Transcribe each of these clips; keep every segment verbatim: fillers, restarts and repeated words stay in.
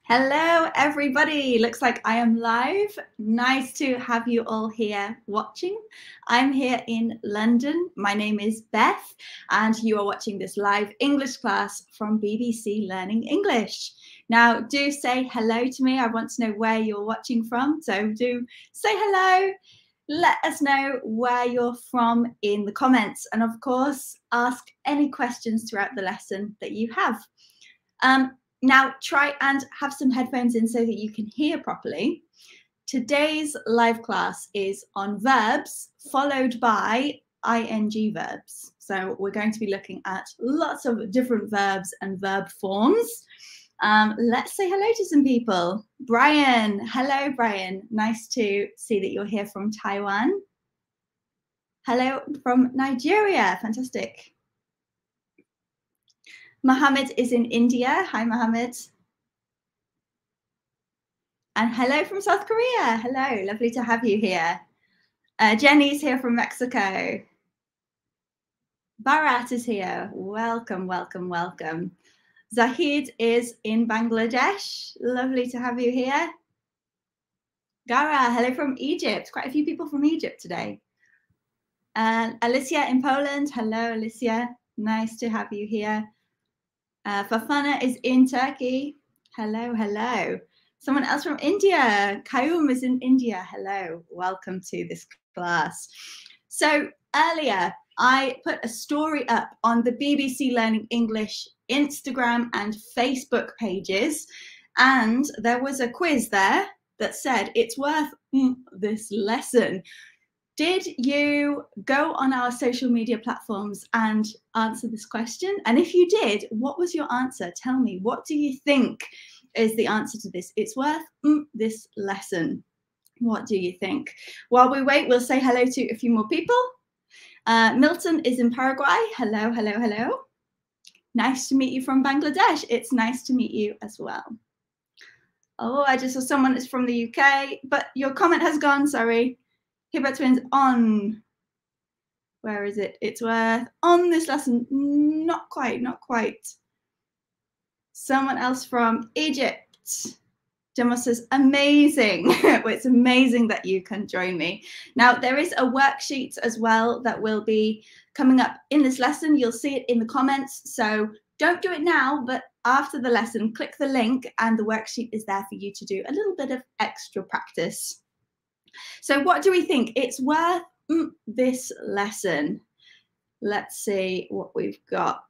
Hello, everybody. Looks like I am live. Nice to have you all here watching. I'm here in London. My name is Beth, and you are watching this live English class from B B C Learning English. Now, do say hello to me. I want to know where you're watching from. So do say hello. Let us know where you're from in the comments. And of course, ask any questions throughout the lesson that you have. Um, Now, try and have some headphones in so that you can hear properly. Today's live class is on verbs, followed by ing verbs. So we're going to be looking at lots of different verbs and verb forms. Um, let's say hello to some people. Brian, hello, Brian. Nice to see that you're here from Taiwan. Hello from Nigeria, fantastic. Mohammed is in India. Hi, Mohammed. And hello from South Korea. Hello, lovely to have you here. Uh, Jenny's here from Mexico. Bharat is here. Welcome, welcome, welcome. Zahid is in Bangladesh. Lovely to have you here. Gara, hello from Egypt. Quite a few people from Egypt today. And uh, Alicia in Poland. Hello, Alicia. Nice to have you here. Uh, Fafana is in Turkey. Hello, hello. Someone else from India. Kayum is in India. Hello, welcome to this class. So earlier, I put a story up on the B B C Learning English Instagram and Facebook pages, and there was a quiz there that said it's worth mm, this lesson. Did you go on our social media platforms and answer this question? And if you did, what was your answer? Tell me, what do you think is the answer to this? It's worth mm, this lesson. What do you think? While we wait, we'll say hello to a few more people. Uh, Milton is in Paraguay. Hello, hello, hello. Nice to meet you from Bangladesh. It's nice to meet you as well. Oh, I just saw someone is from the U K, but your comment has gone, sorry. Hiba Twins on, where is it? It's worth on this lesson. Not quite, not quite. Someone else from Egypt. Demos says, amazing. Well, it's amazing that you can join me. Now, there is a worksheet as well that will be coming up in this lesson. You'll see it in the comments. So don't do it now, but after the lesson, click the link and the worksheet is there for you to do a little bit of extra practice. So what do we think? It's worth mm, this lesson. Let's see what we've got.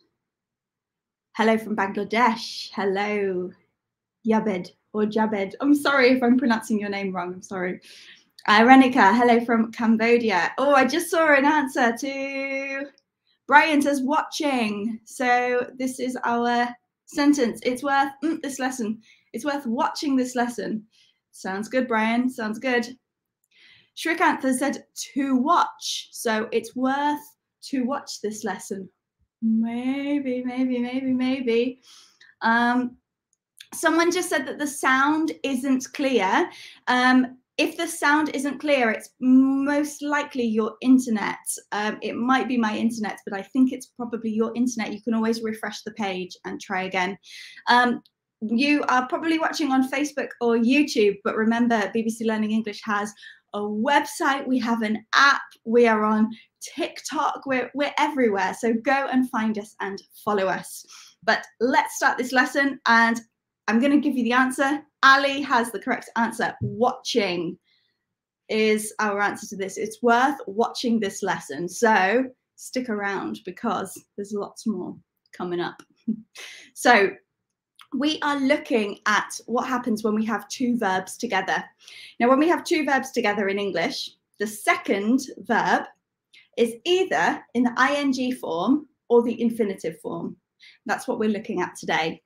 Hello from Bangladesh. Hello, Yabed or Jabed. I'm sorry if I'm pronouncing your name wrong. I'm sorry. Uh, Renika, hello from Cambodia. Oh, I just saw an answer to Brian says watching. So this is our sentence. It's worth mm, this lesson. It's worth watching this lesson. Sounds good, Brian. Sounds good. Shrikantha said to watch. So it's worth to watch this lesson. Maybe, maybe, maybe, maybe. Um, someone just said that the sound isn't clear. Um, if the sound isn't clear, it's most likely your internet. Um, it might be my internet, but I think it's probably your internet. You can always refresh the page and try again. Um, You are probably watching on Facebook or YouTube, but remember, B B C Learning English has a website, we have an app, we are on TikTok, we're, we're everywhere. So go and find us and follow us. But let's start this lesson, and I'm going to give you the answer. Ali has the correct answer. Watching is our answer to this. It's worth watching this lesson. So stick around because there's lots more coming up. So we are looking at what happens when we have two verbs together. Now, when we have two verbs together in English, the second verb is either in the ing form or the infinitive form. That's what we're looking at today.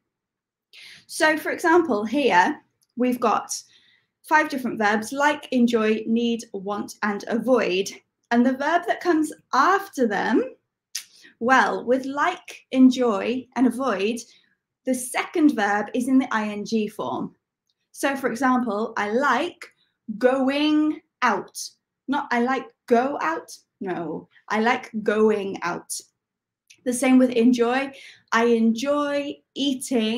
So, for example, here we've got five different verbs: like, enjoy, need, want, and avoid. And the verb that comes after them, well, with like, enjoy, and avoid, the second verb is in the ing form. So, for example, I like going out. Not I like go out. No, I like going out. The same with enjoy. I enjoy eating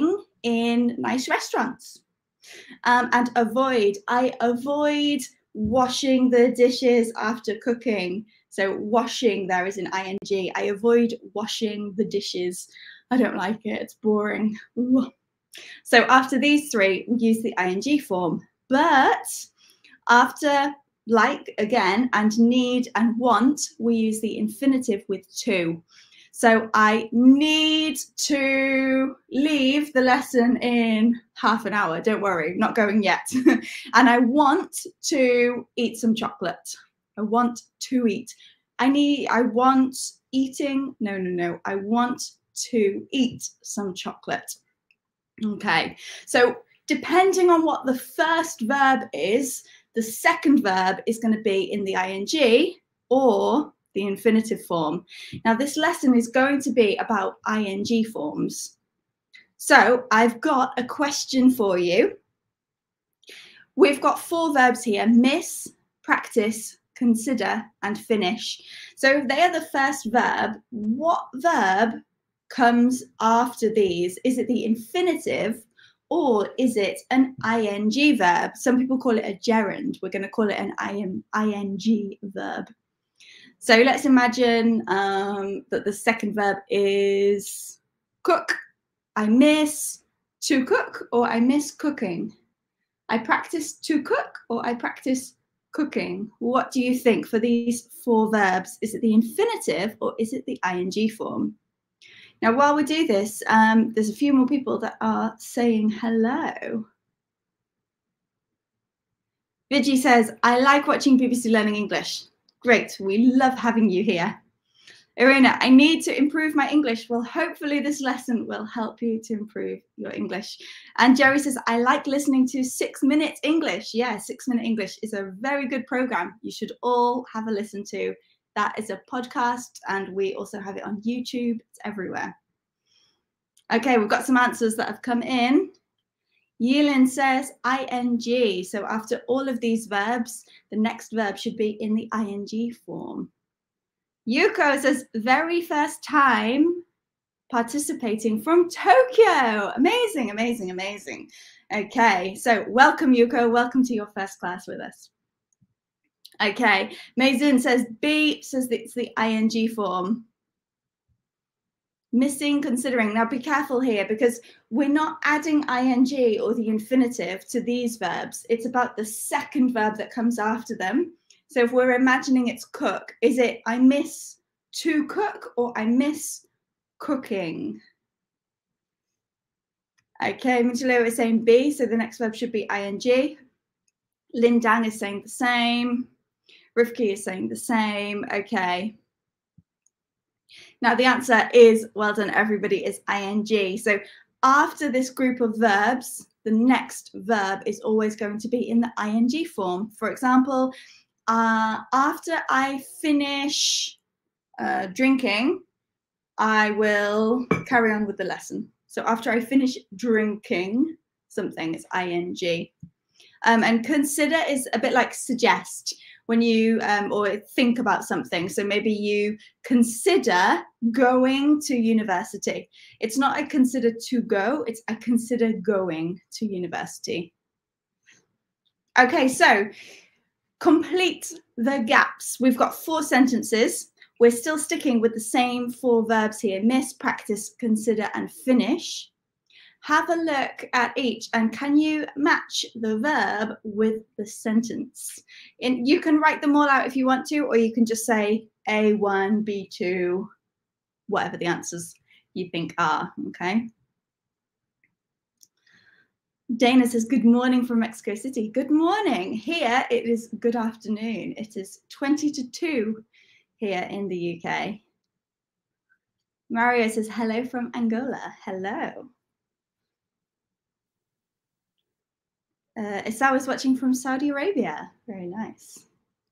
in nice restaurants. Um, and avoid, I avoid washing the dishes after cooking. So washing there is an ing. I avoid washing the dishes. I don't like it, it's boring. Ooh. So after these three, we use the ing form. But after like, again, and need and want, we use the infinitive with to. So I need to leave the lesson in half an hour. Don't worry, not going yet. And I want to eat some chocolate. I want to eat. I need, I want eating. No, no, no. I want to eat some chocolate. Okay. So depending on what the first verb is, the second verb is going to be in the ing or the infinitive form. Now, this lesson is going to be about ing forms. So I've got a question for you. We've got four verbs here: miss, practice, consider, and finish. So if they are the first verb, what verb comes after these? Is it the infinitive or is it an ing verb? Some people call it a gerund. We're going to call it an ing verb. So let's imagine um, that the second verb is cook. I miss to cook, or I miss cooking. I practice to cook, or I practice cooking. What do you think for these four verbs? Is it the infinitive or is it the ing form? Now, while we do this, um, there's a few more people that are saying hello. Vigi says, I like watching B B C Learning English. Great, we love having you here. Irina, I need to improve my English. Well, hopefully this lesson will help you to improve your English. And Jerry says, I like listening to Six Minute English. Yeah, Six Minute English is a very good program. You should all have a listen to. That is a podcast, and we also have it on YouTube. It's everywhere. Okay, we've got some answers that have come in. Yilin says ing. So after all of these verbs, the next verb should be in the ing form. Yuko says very first time participating from Tokyo. Amazing, amazing, amazing. Okay, so welcome, Yuko. Welcome to your first class with us. Okay, Maison says B, says that it's the ing form. Missing, considering. Now be careful here, because we're not adding ing or the infinitive to these verbs. It's about the second verb that comes after them. So if we're imagining it's cook, is it I miss to cook or I miss cooking? Okay, Michelo is saying B, so the next verb should be ing. Lin Dan is saying the same. Rifki is saying the same. Okay. Now the answer is, well done everybody, is ing. So after this group of verbs, the next verb is always going to be in the ing form. For example, uh, after I finish uh, drinking, I will carry on with the lesson. So after I finish drinking something, it's ing. Um, and consider is a bit like suggest, when you um, or think about something. So maybe you consider going to university. It's not I consider to go, it's I consider going to university. Okay, so complete the gaps. We've got four sentences. We're still sticking with the same four verbs here: miss, practice, consider, and finish. Have a look at each, and can you match the verb with the sentence? And you can write them all out if you want to, or you can just say A one, B two, whatever the answers you think are, okay? Dana says, good morning from Mexico City. Good morning. Here it is good afternoon. It is twenty to two here in the U K. Mario says, hello from Angola. Hello. Uh, Issa was watching from Saudi Arabia. Very nice.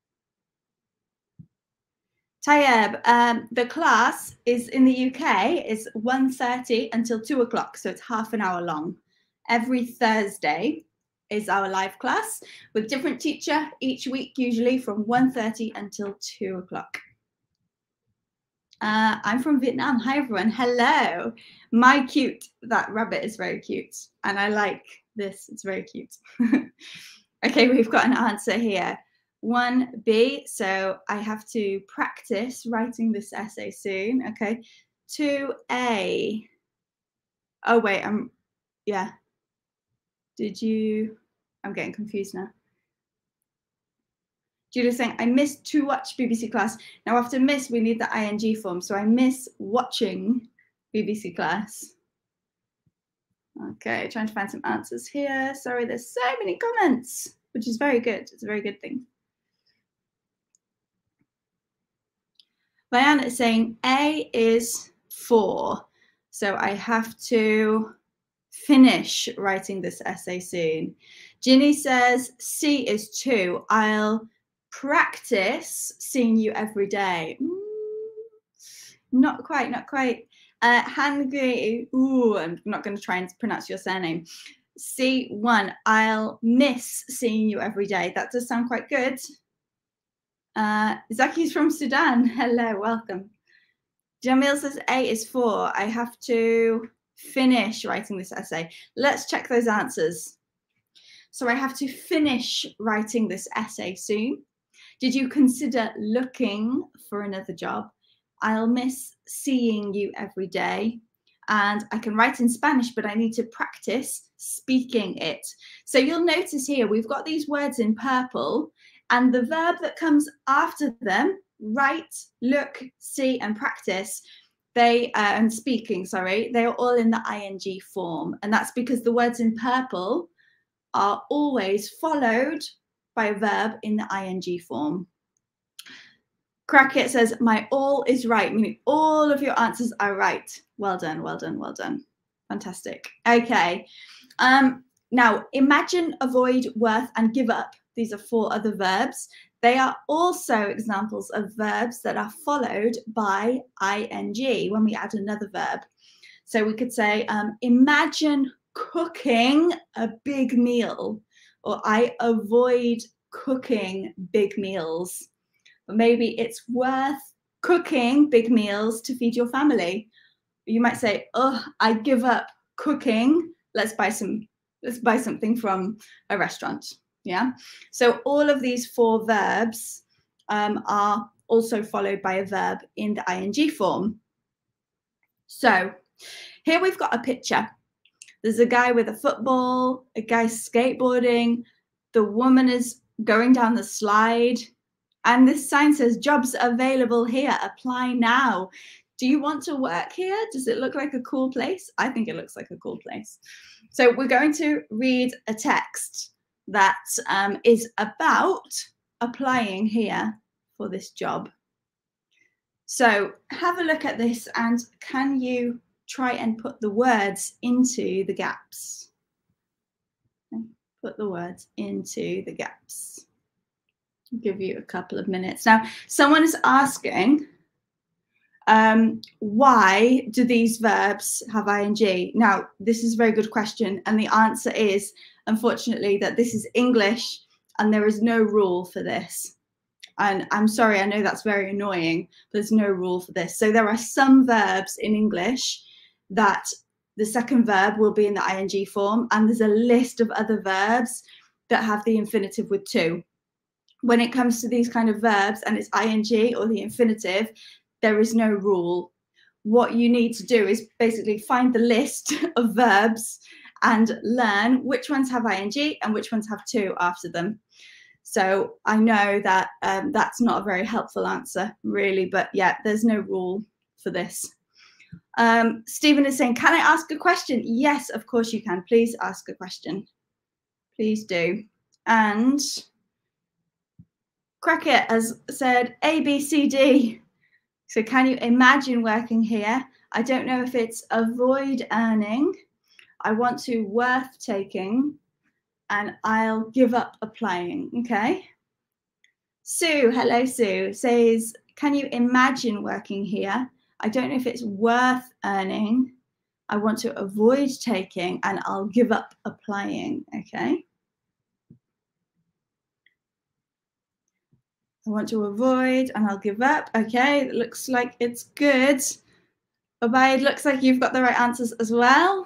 Tayeb, um, the class is in the U K is one thirty until two o'clock, so it's half an hour long. Every Thursday is our live class with different teacher each week, usually from one thirty until two o'clock. Uh, I'm from Vietnam. Hi, everyone. Hello. My cute. That rabbit is very cute. And I like this. It's very cute. Okay, we've got an answer here. one B. So I have to practice writing this essay soon. Okay. two A. Oh, wait. I'm, yeah. Did you, I'm getting confused now. Judith's saying, I missed to watch B B C class. Now after miss, we need the I N G form. So I miss watching B B C class. Okay, trying to find some answers here. Sorry, there's so many comments, which is very good. It's a very good thing. Diana is saying A is four. So I have to finish writing this essay soon. Ginny says C is two. I'll practice seeing you every day. Mm, not quite, not quite. Uh, Hangry, ooh, I'm not going to try and pronounce your surname. C one, I'll miss seeing you every day. That does sound quite good. Uh, Zaki's from Sudan. Hello, welcome. Jamil says A is four. I have to finish writing this essay. Let's check those answers. So I have to finish writing this essay soon. Did you consider looking for another job? I'll miss seeing you every day. And I can write in Spanish, but I need to practice speaking it. So you'll notice here, we've got these words in purple, and the verb that comes after them, write, look, see, and practice, they, uh, and speaking, sorry, they are all in the I N G form. And that's because the words in purple are always followed by a verb in the I N G form. Crackit says, my all is right, meaning all of your answers are right. Well done, well done, well done. Fantastic. Okay. Um, now, imagine, avoid, worth, and give up. These are four other verbs. They are also examples of verbs that are followed by I N G when we add another verb. So we could say, um, imagine cooking a big meal, or I avoid cooking big meals. But maybe it's worth cooking big meals to feed your family. You might say, oh, I give up cooking. Let's buy some, let's buy something from a restaurant. Yeah. So all of these four verbs um, are also followed by a verb in the I N G form. So here we've got a picture. There's a guy with a football, a guy skateboarding. The woman is going down the slide. And this sign says, jobs available here, apply now. Do you want to work here? Does it look like a cool place? I think it looks like a cool place. So we're going to read a text that um, is about applying here for this job. So have a look at this, and can you try and put the words into the gaps? Put the words into the gaps. I'll give you a couple of minutes. Now, someone is asking, um, why do these verbs have I N G? Now, this is a very good question. And the answer is, unfortunately, that this is English and there is no rule for this. And I'm sorry, I know that's very annoying. There's no rule for this. So there are some verbs in English that the second verb will be in the I N G form. And there's a list of other verbs that have the infinitive with to. When it comes to these kind of verbs and it's I N G or the infinitive, there is no rule. What you need to do is basically find the list of verbs and learn which ones have I N G and which ones have to after them. So I know that um, that's not a very helpful answer, really, but yeah, there's no rule for this. Um, Stephen is saying, can I ask a question? Yes, of course you can. Please ask a question. Please do. And Crackit has said A, B, C, D. So can you imagine working here? I don't know if it's avoid earning. I want to worth taking, and I'll give up applying. Okay. Sue, hello Sue, says, can you imagine working here? I don't know if it's worth earning. I want to avoid taking, and I'll give up applying. Okay. I want to avoid and I'll give up. Okay, it looks like it's good. Obaid, looks like you've got the right answers as well.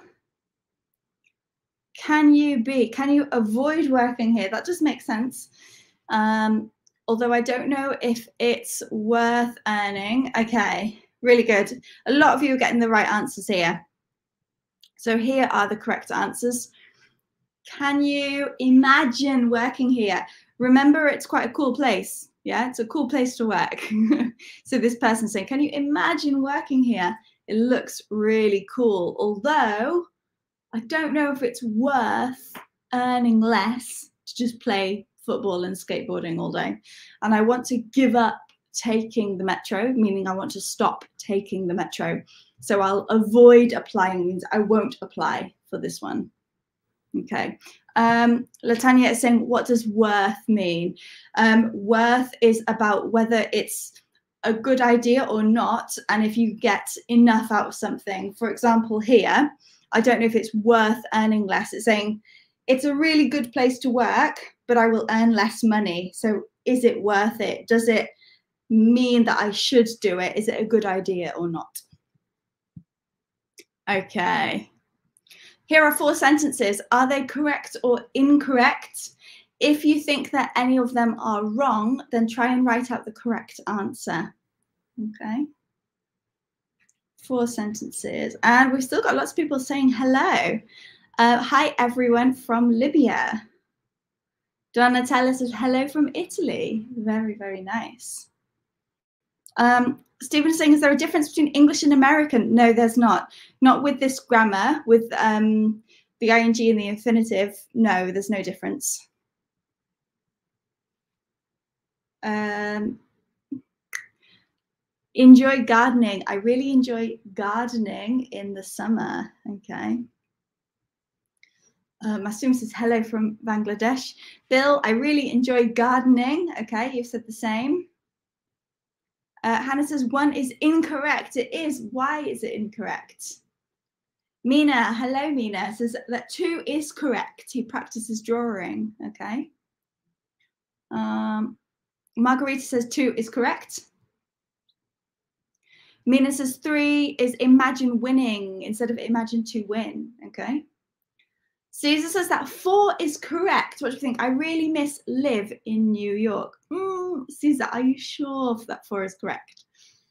Can you be, can you avoid working here? That just makes sense. Um, although I don't know if it's worth earning. Okay, really good. A lot of you are getting the right answers here. So here are the correct answers. Can you imagine working here? Remember, it's quite a cool place. Yeah, it's a cool place to work. So this person's saying, can you imagine working here? It looks really cool. Although I don't know if it's worth earning less to just play football and skateboarding all day. And I want to give up taking the metro, meaning I want to stop taking the metro. So I'll avoid applying, means I won't apply for this one. Okay. Um, Latanya is saying, what does worth mean? Um, worth is about whether it's a good idea or not, and if you get enough out of something. For example, here, I don't know if it's worth earning less. It's saying it's a really good place to work, but I will earn less money. So is it worth it? Does it mean that I should do it? Is it a good idea or not? Okay. Here are four sentences. Are they correct or incorrect? If you think that any of them are wrong, then try and write out the correct answer. Okay. Four sentences. And we've still got lots of people saying hello. Uh, hi, everyone from Libya. Donatella says hello from Italy. Very, very nice. Um, Stephen is saying, is there a difference between English and American? No, there's not. Not with this grammar, with um, the ing and the infinitive. No, there's no difference. Um, enjoy gardening. I really enjoy gardening in the summer. Okay. Uh, Masoom says hello from Bangladesh. Bill, I really enjoy gardening. Okay, you've said the same. Uh, Hannah says one is incorrect. It is. Why is it incorrect? Mina, hello, Mina, says that two is correct. He practices drawing. Okay. Um, Margarita says two is correct. Mina says three is imagine winning instead of imagine to win. Okay. Caesar says that four is correct. What do you think? I really miss live in New York. Mm, Caesar, are you sure that four is correct?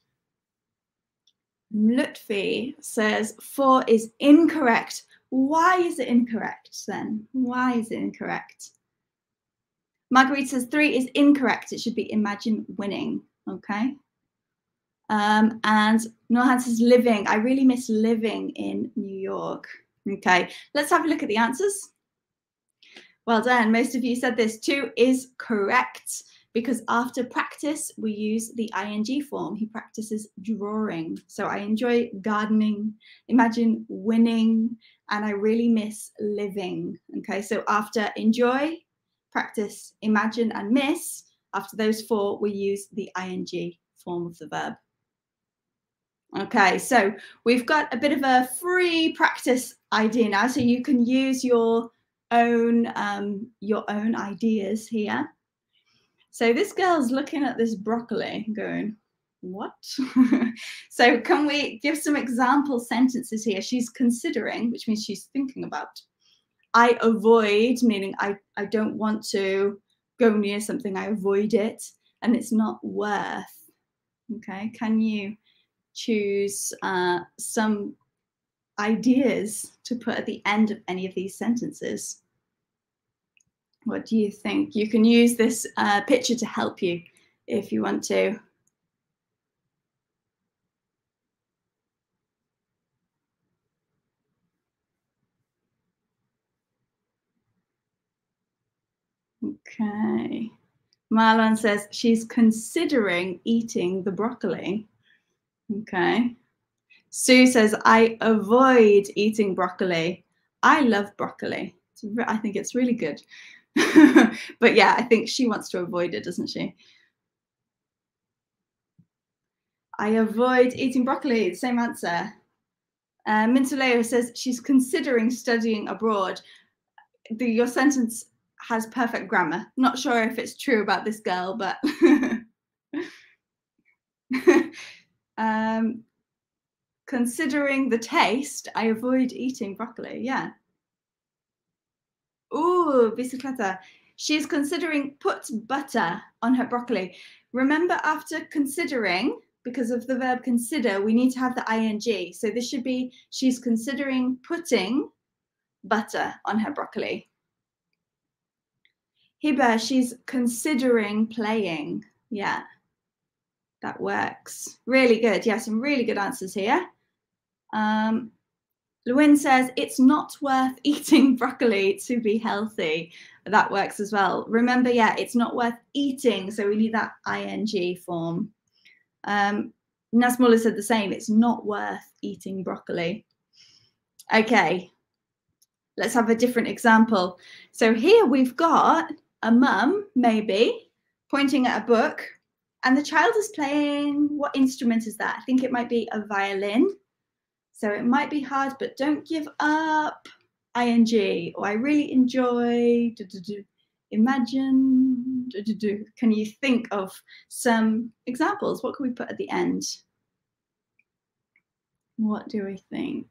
Lutfi says four is incorrect. Why is it incorrect then? Why is it incorrect? Marguerite says three is incorrect. It should be imagine winning. Okay. Um, and Norhan says living. I really miss living in New York. Okay, let's have a look at the answers. Well done. Most of you said this. Two is correct because after practice, we use the ing form. He practices drawing. So I enjoy gardening, imagine winning, and I really miss living. Okay, so after enjoy, practice, imagine, and miss, after those four, we use the ing form of the verb. Okay, so we've got a bit of a free practice idea now, so you can use your own um, your own ideas here. So this girl's looking at this broccoli going, what? So can we give some example sentences here? She's considering, which means she's thinking about. I avoid, meaning I, I don't want to go near something, I avoid it, and it's not worth. Okay, can you choose uh, some ideas to put at the end of any of these sentences? What do you think? You can use this uh, picture to help you if you want to. Okay. Marlon says she's considering eating the broccoli. Okay. Sue says, I avoid eating broccoli. I love broccoli. I think it's really good. But yeah, I think she wants to avoid it, doesn't she? I avoid eating broccoli. Same answer. Uh, Mintaleo says she's considering studying abroad. The, your sentence has perfect grammar. Not sure if it's true about this girl, but um, considering the taste, I avoid eating broccoli. Yeah. Ooh, bicicleta. She's considering put butter on her broccoli. Remember, after considering, because of the verb consider, we need to have the ing. So this should be, she's considering putting butter on her broccoli. Hiba, she's considering playing. Yeah, that works. Really good. Yeah, some really good answers here. Um, Lewin says, it's not worth eating broccoli to be healthy. That works as well. Remember, yeah, it's not worth eating. So we need that ing form. Um, Nasmula said the same. It's not worth eating broccoli. Okay, let's have a different example. So here we've got a mum, maybe, pointing at a book, and the child is playing, what instrument is that? I think it might be a violin. So it might be hard, but don't give up, ing, or I really enjoy, do, do, do, imagine, do, do, do. Can you think of some examples? What can we put at the end? What do we think?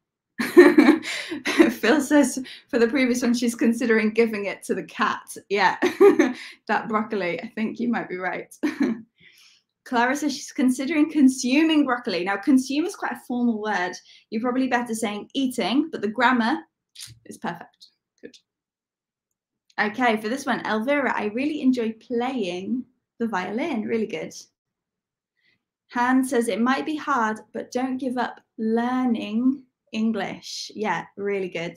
Phil says for the previous one, she's considering giving it to the cat. Yeah, that broccoli, I think you might be right. Clara says she's considering consuming broccoli. Now, consume is quite a formal word. You're probably better saying eating, but the grammar is perfect. Good. Okay, for this one, Elvira, I really enjoy playing the violin. Really good. Han says it might be hard, but don't give up learning English. Yeah, really good.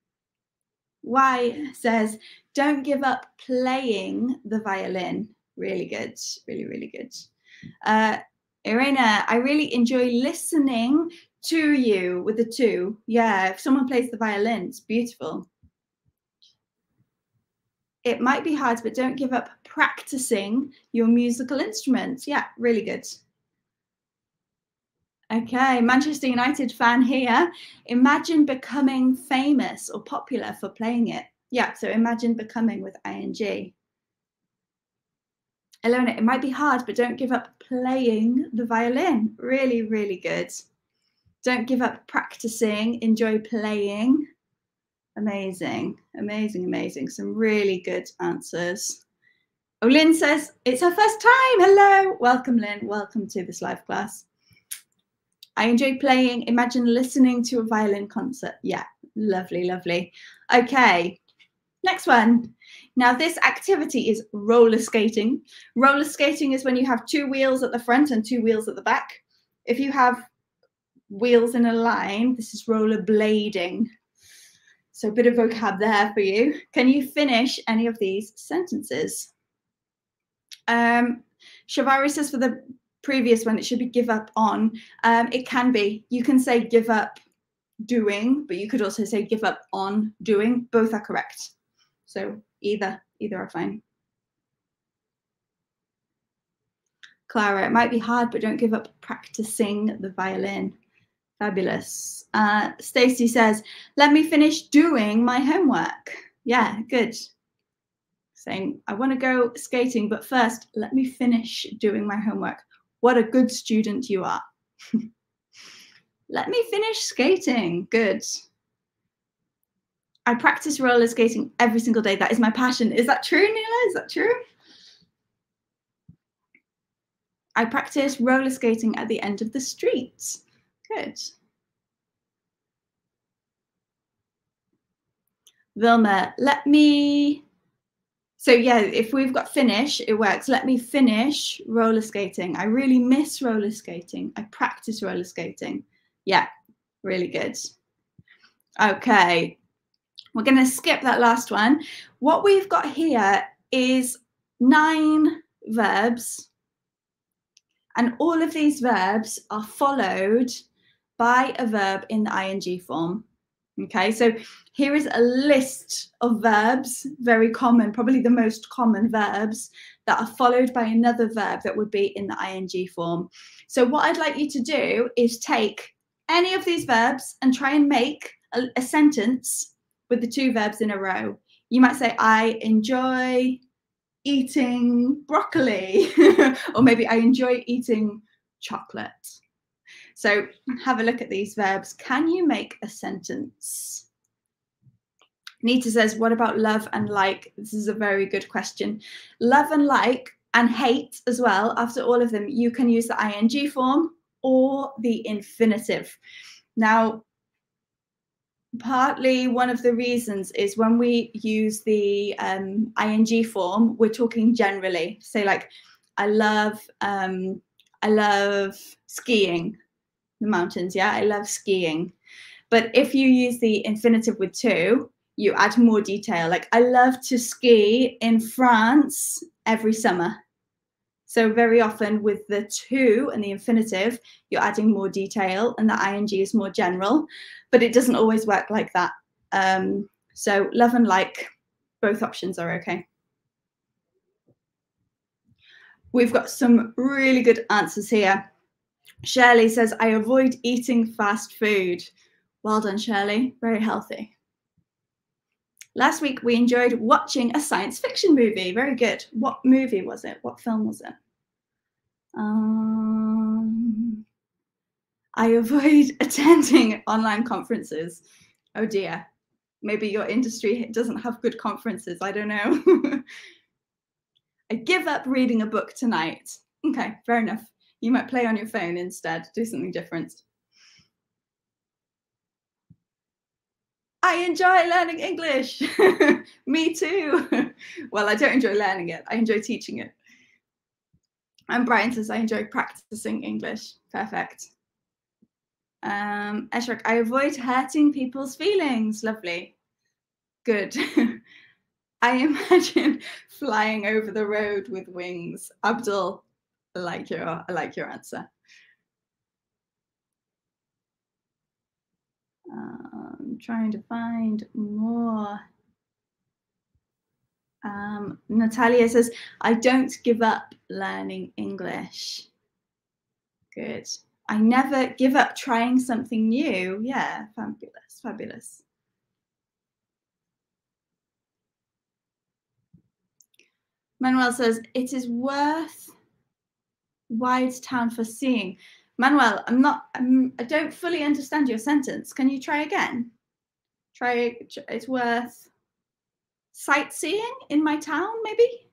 Y says, don't give up playing the violin. Really good. Really, really good. Uh, Irena, I really enjoy listening to you with the two. Yeah, if someone plays the violin, it's beautiful. It might be hard, but don't give up practicing your musical instruments. Yeah, really good. Okay, Manchester United fan here. Imagine becoming famous or popular for playing it. Yeah, so imagine becoming with ing. Elona, it might be hard, but don't give up playing the violin. Really, really good. Don't give up practicing. Enjoy playing. Amazing, amazing, amazing. Some really good answers. Oh, Lynn says, it's her first time. Hello. Welcome, Lynn. Welcome to this live class. I enjoy playing. Imagine listening to a violin concert. Yeah, lovely, lovely. Okay, next one. Now, this activity is roller skating. Roller skating is when you have two wheels at the front and two wheels at the back. If you have wheels in a line, this is roller blading. So a bit of vocab there for you. Can you finish any of these sentences? Um, Shavari says for the previous one, it should be give up on. Um, it can be. You can say give up doing, but you could also say give up on doing. Both are correct. So either, either are fine. Clara, it might be hard, but don't give up practicing the violin. Fabulous. Uh, Stacey says, let me finish doing my homework. Yeah, good. Saying, I want to go skating, but first, let me finish doing my homework. What a good student you are. Let me finish skating. Good. I practice roller skating every single day. That is my passion. Is that true, Neela? Is that true? I practice roller skating at the end of the street. Good. Vilma, let me... So yeah, if we've got finish, it works. Let me finish roller skating. I really miss roller skating. I practice roller skating. Yeah, really good. Okay, we're going to skip that last one. What we've got here is nine verbs. And all of these verbs are followed by a verb in the ing form. Okay, so here is a list of verbs, very common, probably the most common verbs that are followed by another verb that would be in the ing form. So what I'd like you to do is take any of these verbs and try and make a, a sentence with the two verbs in a row. You might say, I enjoy eating broccoli, or maybe I enjoy eating chocolate. So have a look at these verbs. Can you make a sentence? Nita says, what about love and like? This is a very good question. Love and like and hate as well, after all of them, you can use the ing form or the infinitive. Now, partly one of the reasons is when we use the um, ing form, we're talking generally. Say like, I love, um, I love skiing, the mountains. Yeah, I love skiing. But if you use the infinitive with to, you add more detail. Like, I love to ski in France every summer. So very often with the to and the infinitive, you're adding more detail and the ing is more general, but it doesn't always work like that. Um, so love and like, both options are okay. We've got some really good answers here. Shirley says, I avoid eating fast food. Well done, Shirley. Very healthy. Last week, we enjoyed watching a science fiction movie. Very good. What movie was it? What film was it? Um, I avoid attending online conferences. Oh dear. Maybe your industry doesn't have good conferences. I don't know. I give up reading a book tonight. Okay, fair enough. You might play on your phone instead. Do something different. I enjoy learning English. Me too. Well, I don't enjoy learning it. I enjoy teaching it. And Brian says, I enjoy practicing English. Perfect. Um, Eshrek, I avoid hurting people's feelings. Lovely. Good. I imagine flying over the road with wings. Abdul, I like your, I like your answer. I'm um, trying to find more. Um, Natalia says, I don't give up learning English. Good. I never give up trying something new. Yeah, fabulous, fabulous. Manuel says, it is worth wide town for seeing. Manuel, I'm not, I'm, I don't fully understand your sentence. Can you try again? Try, it's worth sightseeing in my town, maybe?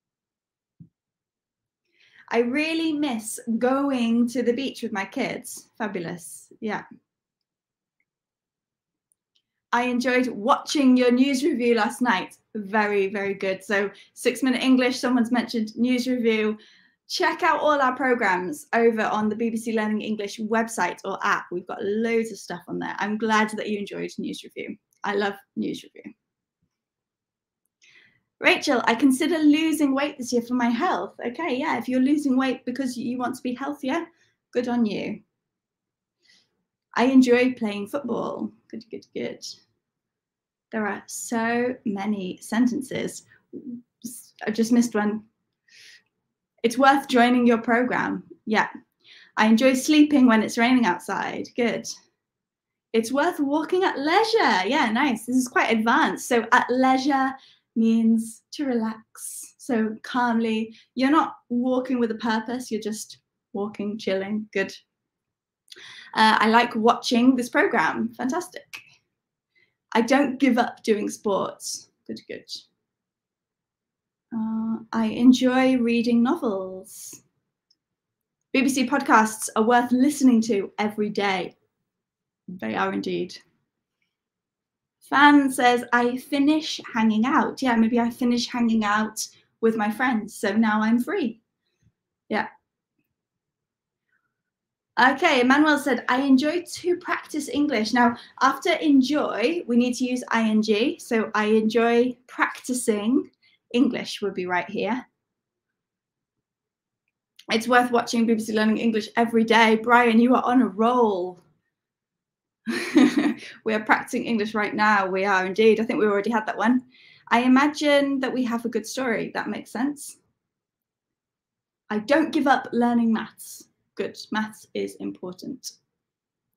I really miss going to the beach with my kids. Fabulous. Yeah. I enjoyed watching your news review last night. Very, very good. So Six Minute English, someone's mentioned news review. Check out all our programs over on the B B C Learning English website or app. We've got loads of stuff on there. I'm glad that you enjoyed news review. I love news review. Rachel, I consider losing weight this year for my health. Okay, yeah, if you're losing weight because you want to be healthier, good on you. I enjoy playing football. Good, good, good. There are so many sentences. I just missed one. It's worth joining your program. Yeah. I enjoy sleeping when it's raining outside. Good. It's worth walking at leisure. Yeah, nice. This is quite advanced. So at leisure means to relax. So calmly. You're not walking with a purpose. You're just walking, chilling. Good. Uh, I like watching this program. Fantastic. I don't give up doing sports. Good, good. Uh, I enjoy reading novels. B B C podcasts are worth listening to every day. They are indeed. Fan says, I finish hanging out. Yeah, maybe I finish hanging out with my friends. So now I'm free. Yeah. Okay, Emmanuel said, I enjoy to practice English. Now, after enjoy, we need to use ing. So I enjoy practicing English would be right here. It's worth watching B B C Learning English every day. Brian, you are on a roll. We are practicing English right now. We are indeed. I think we already had that one. I imagine that we have a good story. That makes sense. I don't give up learning maths. Good. Maths is important.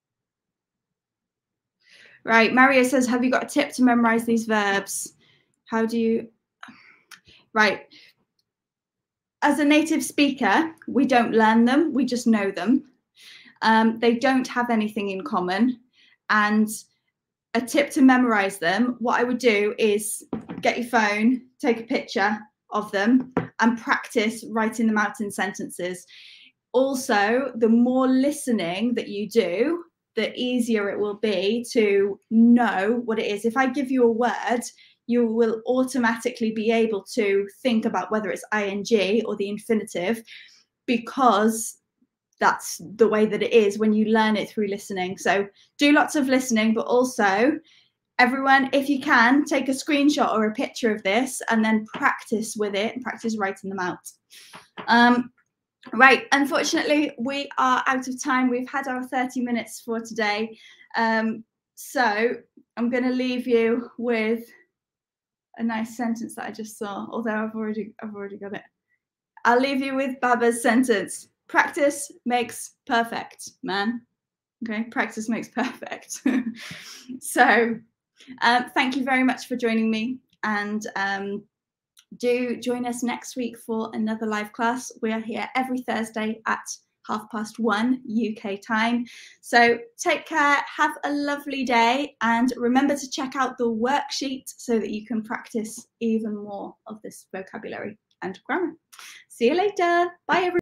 Right. Mario says, have you got a tip to memorize these verbs? how do you, right. As a native speaker, we don't learn them, we just know them. Um, they don't have anything in common. And a tip to memorize them, what I would do is get your phone, take a picture of them and practice writing them out in sentences. Also, the more listening that you do, the easier it will be to know what it is. If I give you a word, you will automatically be able to think about whether it's ing or the infinitive, because that's the way that it is when you learn it through listening. So do lots of listening, but also everyone, if you can, take a screenshot or a picture of this and then practice with it and practice writing them out. Um, right, unfortunately, we are out of time. We've had our thirty minutes for today. Um, so I'm going to leave you with a nice sentence that I just saw, although I've already, I've already got it. I'll leave you with Baba's sentence. Practice makes perfect, man. Okay, practice makes perfect. So um, thank you very much for joining me, and um, do join us next week for another live class. We are here every Thursday at half past one U K time. So take care, have a lovely day, and remember to check out the worksheet so that you can practice even more of this vocabulary and grammar. See you later. Bye, everyone.